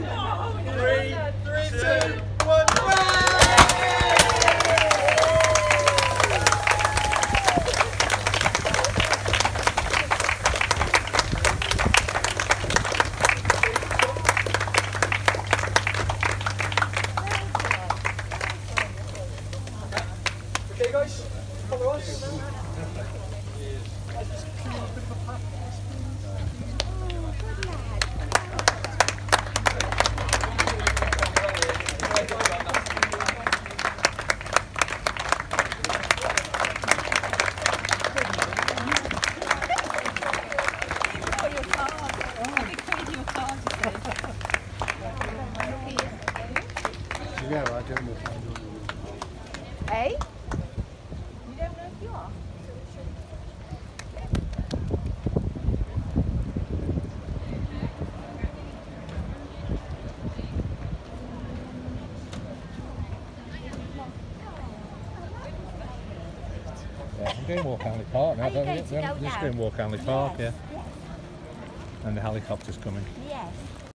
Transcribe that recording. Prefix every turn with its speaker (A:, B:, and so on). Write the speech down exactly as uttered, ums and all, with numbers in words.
A: Three, three, two, one. Okay, guys, follow us.
B: Yeah, I don't know.
C: Eh? You don't know if you are?
B: Yeah, I'm doing Walk Hanley Park now,
C: Are you
B: don't
C: going
B: you?
C: to
B: Yeah,
C: go
B: I'm just
C: now?
B: doing Walk Hanley Park,
C: Yes,
B: yeah.
C: yes.
B: And the helicopter's coming.
C: Yes.